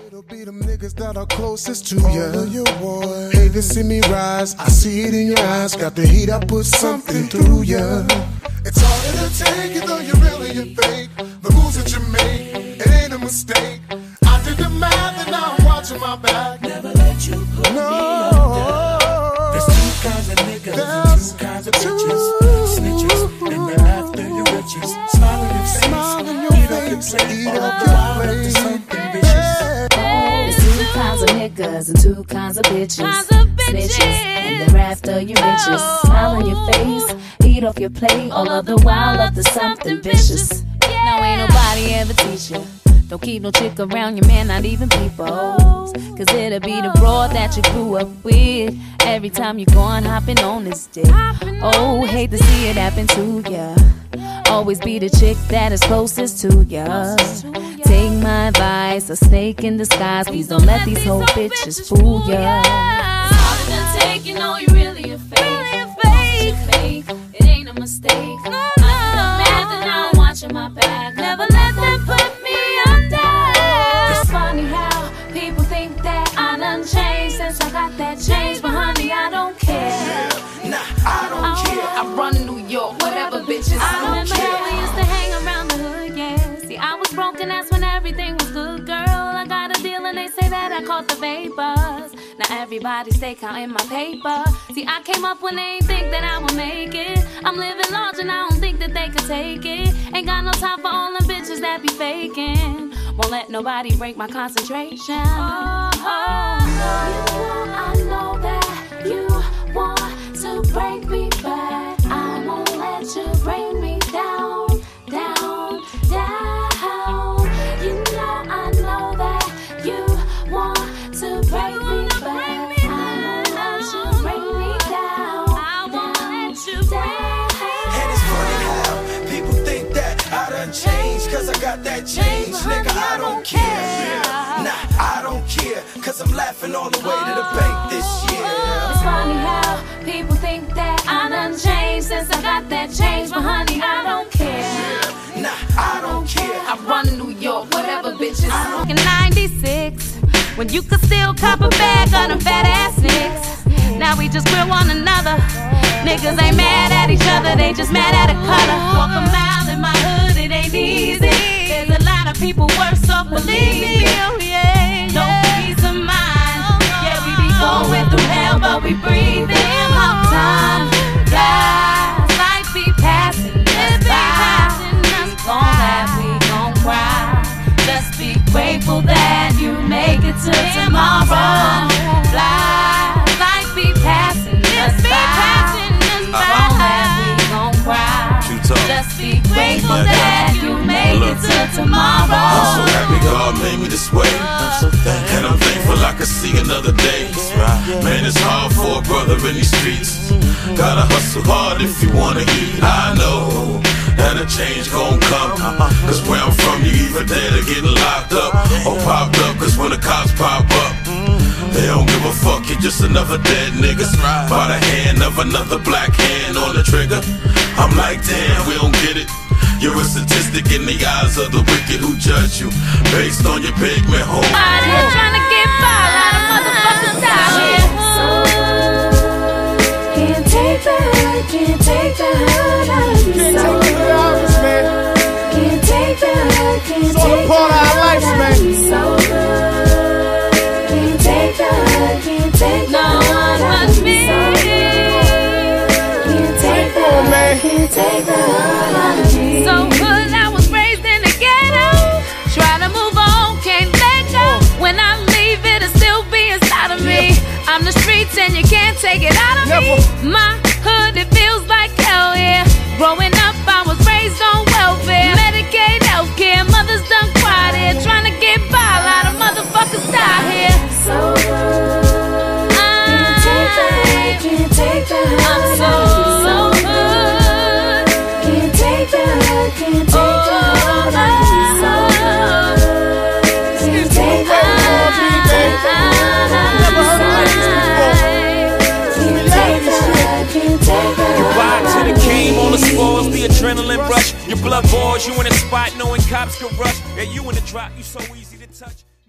It'll be them niggas that are closest to you. Hate to see me rise, I see it in your eyes. Got the heat, I put something through ya. It's harder to take it though you're really a fake. The moves that you make, it ain't a mistake. I did the math and now I'm watching my back. Never let you put me under. There's two kinds of niggas and two kinds of bitches. Snitches and then after your riches. Smile on your face, eat up your plate, all the while up to something vicious. There's two kinds of niggas and two kinds of bitches. Snitches and they're after your riches. Smile on your face, eat off your plate, all of the while up to something vicious. Now ain't nobody ever teach you. Don't keep no chick around your man, not even people. Cause it'll be the broad that you grew up with. Every time you gone hopping on this dick. Oh, hate to see it happen to ya. Always be the chick that is closest to ya. Take my advice, a snake in disguise. Please don't let these whole bitches fool ya. It's harder than taking, know you really a fake. It ain't a mistake. I do the math and now I'm watching my back. Never let them put me under. It's funny how people think that I done changed since I got that change, but honey, I don't care. Nah, I don't care. I run New York, whatever bitches. I remember how we used to hang around the hood, yeah. See, I was broken, that's when everything was good, girl. I got a deal and they say that I caught the vapors. Now everybody stay counting my paper. See, I came up when they ain't think that I would make it. I'm living large and I don't think that they could take it. Ain't got no time for all them bitches that be faking. Won't let nobody break my concentration. Oh, I know that you want to break me, but I won't let you bring me down, down, down. You know I know that you want to break me, but I won't let you bring me down, down. And it's funny how people think that I done changed cause I got that change. Nigga, I don't care. Nah, I don't care cause I'm laughing all the way to the bank this year. It's funny how people think that I done changed since I got that change, but honey, I don't care. Nah, I don't care. I run New York, whatever bitches. In 96, when you could still cop a bag of them fat ass niggas. Now we just grill one another. Niggas ain't mad at each other, they just mad at a color. Walk a mile in my hood, it ain't easy. There's a lot of people worse off, believe me. No peace of mind. Yeah, we be going through hell, but we breathing. Hard time, flies, life be passing us by. We gon' laugh, we gon' cry. Just be grateful that you make it to tomorrow. Flies, life be passing us by. We gon' laugh, we gon' cry. Just be grateful that you make it to tomorrow. I'm so happy God made me this way, and I'm thankful I can see another day. Man, it's hard for a brother in these streets. Gotta hustle hard if you wanna eat. I know that a change gon' come, cause where I'm from you either dead or getting locked up or popped up, cause when the cops pop up they don't give a fuck, you're just another dead nigga by the hand of another black hand on the trigger. I'm like, damn, we don't get it. You're a statistic in the eyes of the wicked who judge you based on your pigment hole. Out here trying to get by, a lot of motherfuckers out here. Can't take the hurt, can't take the hurt out of me. Can't take the hurt, can't take the hurt out of me. So good. Can't take the hurt, can't take the hurt out of me. So good. Can't take the hurt, can't take the hurt out of me. So good, I was raised in the ghetto. Try to move on, can't let go. When I leave, it'll still be inside of me. I'm the streets and you can't take it out of me. My hood, it feels like hell, yeah. Growing up, I was raised on welfare. Medicaid, healthcare, mothers done cried here. Trying to get by, a lot of motherfuckers die here. So good. Can't take the hurt, can't take the hurt. I'm so good. Can't take the hurt, can't take the hurt out of me. So good. Can't take the hurt, can't take the hurt out of me. So good. Can't take the hurt, can't take the hurt. You ride to the game, all the spores, the adrenaline rush. Your blood boils, you in a spot knowing cops can rush. Yeah, you in the drop, you so easy to touch.